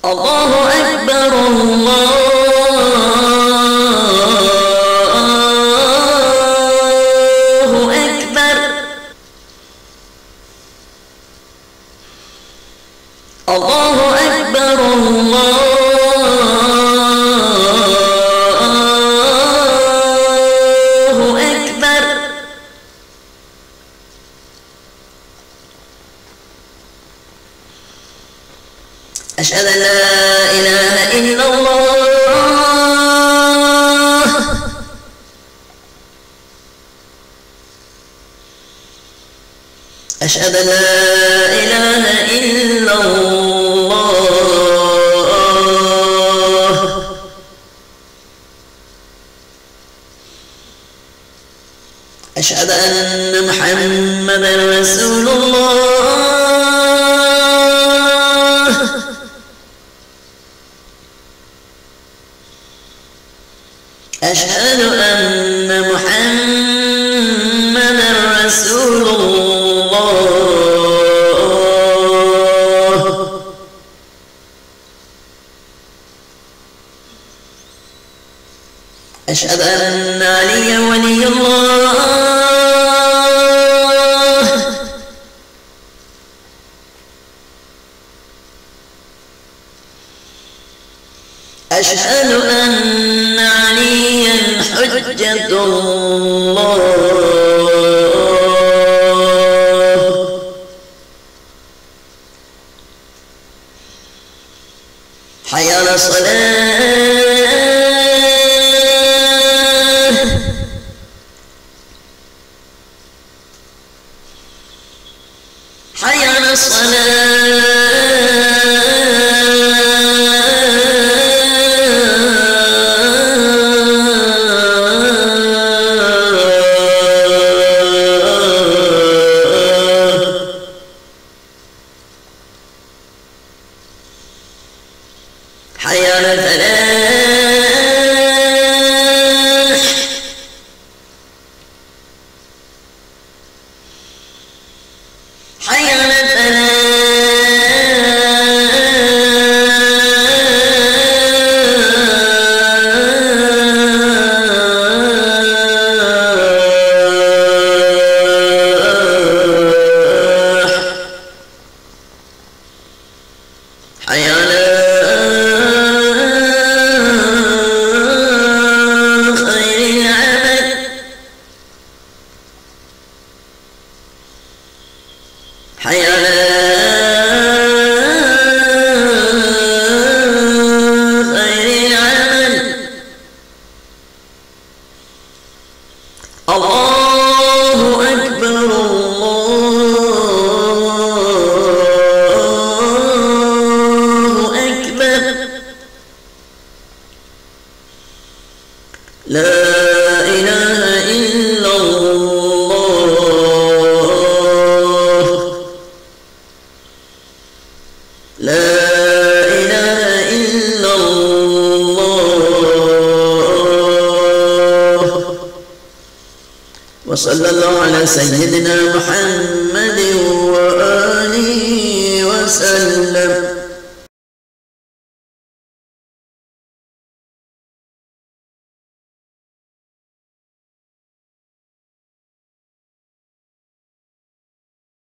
الله أكبر الله أكبر الله أكبر الله أكبر أشهد أن لا إله إلا الله أشهد أن لا إله إلا الله أشهد أن محمدا رسول الله أشهد أن محمدا رسول الله أشهد أن عليا ولي الله أشهد أن عليا حجة الله حي على الصلاة حي على الصلاة حي على الفلاح حي على الفلاح حي على حي على خير العمل الله أكبر الله أكبر لا إله إلا الله لا إله إلا الله وصلى الله على سيدنا محمد